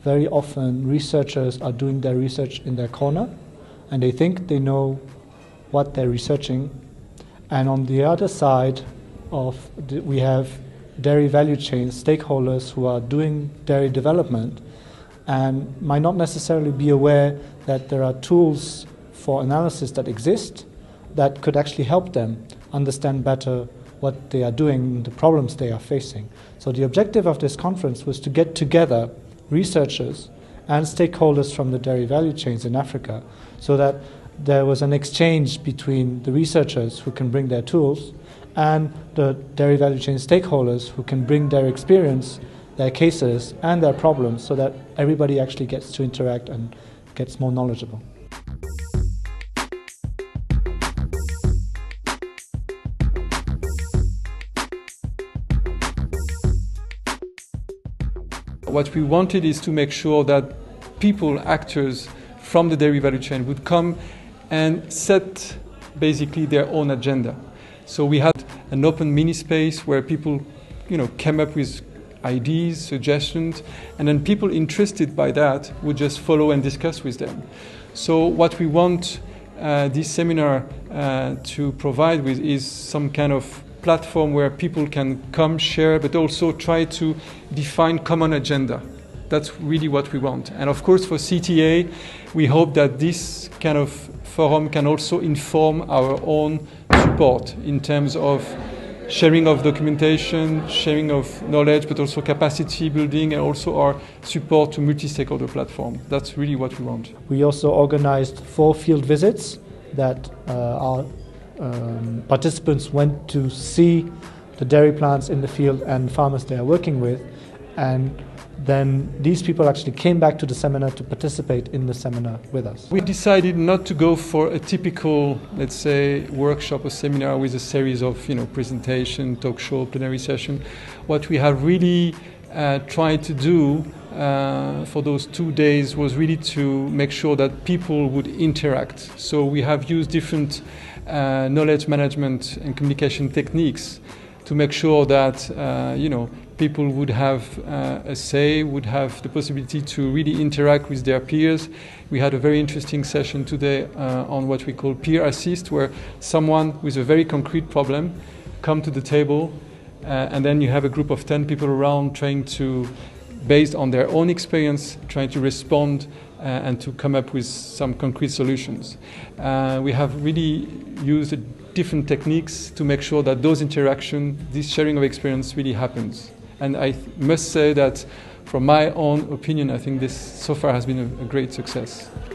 very often researchers are doing their research in their corner and they think they know what they're researching. And on the other side we have dairy value chain stakeholders who are doing dairy development and might not necessarily be aware that there are tools for analysis that exist that could actually help them understand better what they are doing, the problems they are facing. So the objective of this conference was to get together researchers and stakeholders from the dairy value chains in Africa so that there was an exchange between the researchers who can bring their tools and the dairy value chain stakeholders who can bring their experience, their cases and their problems so that everybody actually gets to interact and gets more knowledgeable. What we wanted is to make sure that people, actors from the dairy value chain would come and set basically their own agenda. So we had an open mini space where people, came up with ideas, suggestions, and then people interested by that would just follow and discuss with them. So what we want this seminar to provide with is some kind of platform where people can come, share, but also try to define common agenda. That's really what we want. And of course for CTA, we hope that this kind of forum can also inform our own support in terms of sharing of documentation, sharing of knowledge, but also capacity building and also our support to multi-stakeholder platform. That's really what we want. We also organized 4 field visits that our participants went to see the dairy plants in the field and farmers they are working with, and then these people actually came back to the seminar to participate in the seminar with us. We decided not to go for a typical, let's say, workshop or seminar with a series of presentation, talk show, plenary session. What we have really tried to do for those 2 days was really to make sure that people would interact. So we have used different knowledge management and communication techniques to make sure that people would have a say, would have the possibility to really interact with their peers. We had a very interesting session today on what we call peer assist, where someone with a very concrete problem come to the table and then you have a group of 10 people around trying to, based on their own experience, trying to respond and to come up with some concrete solutions. We have really used different techniques to make sure that those interactions, this sharing of experience really happens. And I must say that from my own opinion, I think this so far has been a great success.